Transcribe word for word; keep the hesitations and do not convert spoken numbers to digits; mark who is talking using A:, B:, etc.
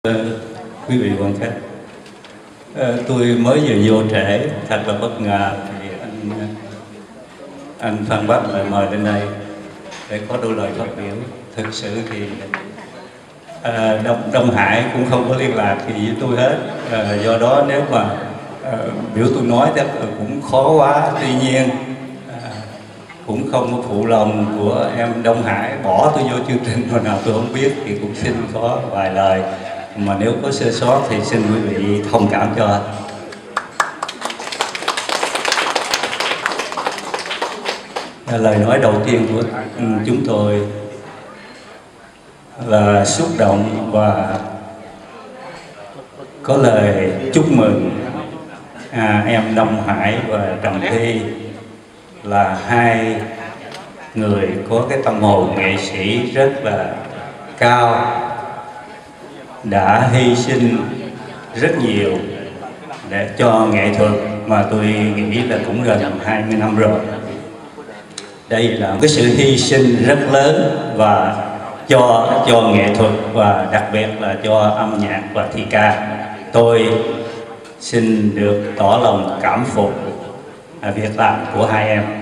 A: Uh, quý vị quan khách, uh, tôi mới vừa vô trễ, thật là bất ngờ thì anh anh Phan Bắc lại mời lên đây để có đôi lời phát biểu. Thực sự thì uh, Đông, Đông Hải cũng không có liên lạc gì với tôi hết, uh, do đó nếu mà uh, biểu tôi nói chắc cũng khó quá. Tuy nhiên uh, cũng không có phụ lòng của em Đông Hải bỏ tôi vô chương trình hồi nào tôi không biết, thì cũng xin có vài lời, mà nếu có sơ sót thì xin quý vị thông cảm cho. Lời nói đầu tiên của chúng tôi là xúc động và có lời chúc mừng à, em Đông Hải và Trần Thi là hai người có cái tâm hồn nghệ sĩ rất là cao, đã hy sinh rất nhiều để cho nghệ thuật mà tôi nghĩ là cũng gần hai mươi năm rồi. Đây là một cái sự hy sinh rất lớn và cho cho nghệ thuật, và đặc biệt là cho âm nhạc và thi ca. Tôi xin được tỏ lòng cảm phục việc làm của hai em.